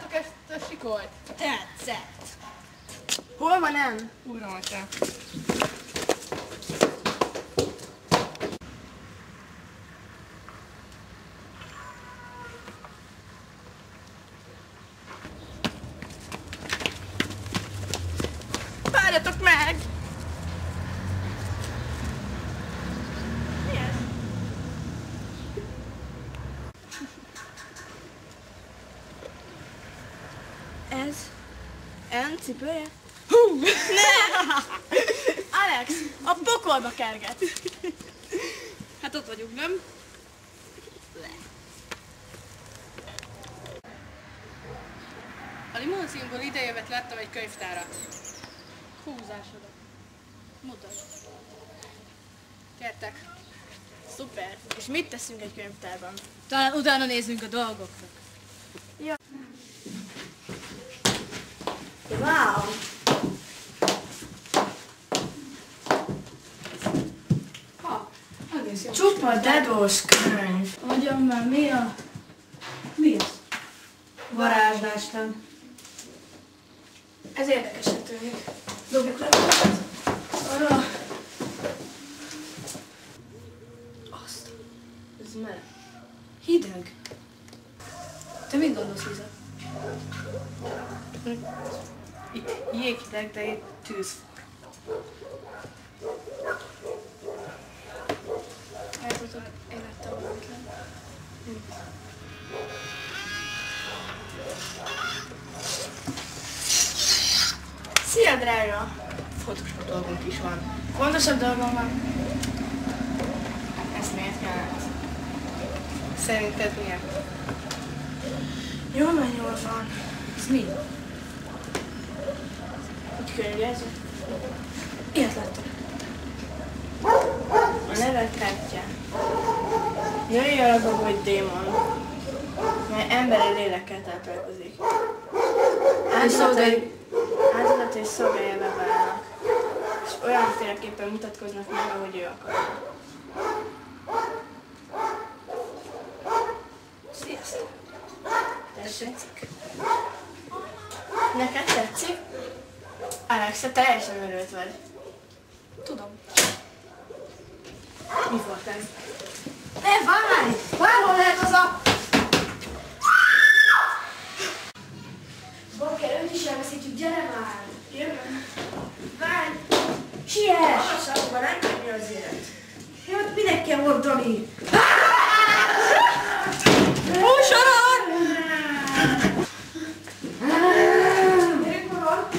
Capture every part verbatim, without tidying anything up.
láttátok ezt a sikolyt? Tetszett. Hol van em? Uram, atyám. Várjatok meg! Mi ez? Ez? En cipője? Hú! Ne! Alex, a pokolba kerget! Hát ott vagyunk, nem? A limonszínból idejövet láttam egy könyvtárat. Húzásodat. Mutasd. Gyertek. Szuper! És mit teszünk egy könyvtárban? Talán utána nézzünk a dolgoknak. Ja. Wow! Ha, egész jó. Csupa dedós könyv! Mondjam már, mi a... Mi az? Varázslástan. Ez érdekesen tűnik. Dobjuk le. Arra. Azt. Ez meleg. Hideg. Te mit gondolsz, Liza? Jéghideg, de itt tűz. Elfotok, élettel valamit le. Szia, drága! Fontosabb dolgunk is van. Fontosabb dolgom van? Ezt miért kellett? Szerinted miért? Jól van, jól van. Ez mi? Egy könyvjelző. Ilyet láttam. A neve Katya. Jöjjön a gogoly démon, mely emberi lélekkel táplálkozik. Áldozatai áldozatai szolgájába válnak, és olyanféleképpen mutatkoznak meg, ahogy ő akar. Sziasztok! Tetszik? Neked tetszik? Alex, te teljesen örült vagy. Tudom. Mi volt ez? Ne, várj! Várj, hol lehet az a... Bakker, őt is elveszítjük, gyere már! Jövő! Várj! Siess! Magasabban, nem könnyű az élet. Jó, minek kell ordani? Húsorod! Gyerünk magad!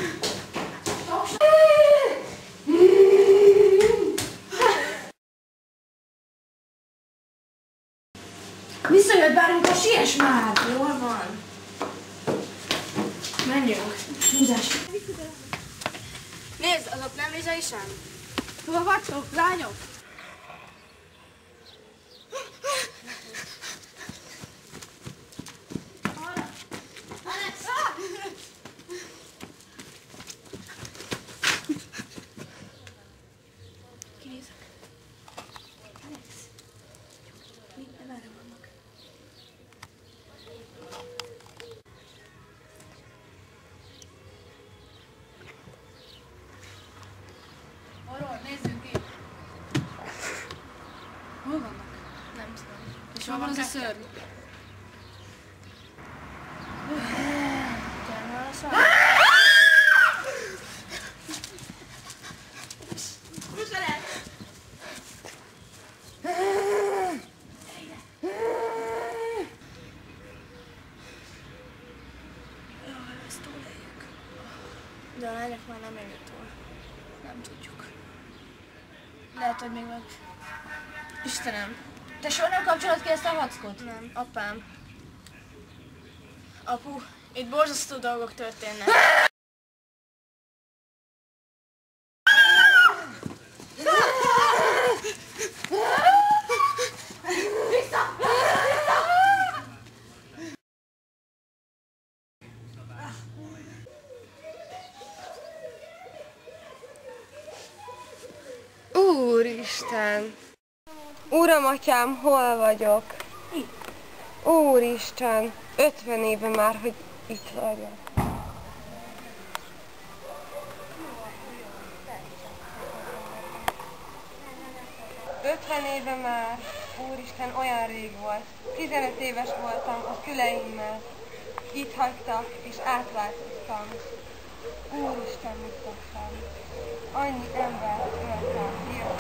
Visszajött bárunk, a siess már! Jól van. Menjünk. Húzás. Nézd, azok nem Liza is sem? Hova vagytok, lányok? Alex! Kinézek. Alex. Mit nem erre vannak? Arról, nézzünk ki. Hol vannak? Nem tudom. És hol van az a szörny? Gyere már a szám. Most lehet! Ezt túléljük. De a lányok már nem éljük túl. Nem tudjuk. Lehet, hogy még meg... Istenem! Te soha nem kapcsolod ki ezt a vackot? Nem, apám. Apu, itt borzasztó dolgok történnek. Vissza! Úristen! Uram, atyám, hol vagyok? Itt. Úristen! ötven éve már, hogy Itt várjál. Ötven éve már, úristen, olyan rég volt. Tizenöt éves voltam a füleimmel. Itt hagytak, és átváltoztam. Úristen, mit tettem. Annyi embert öltem, írtam.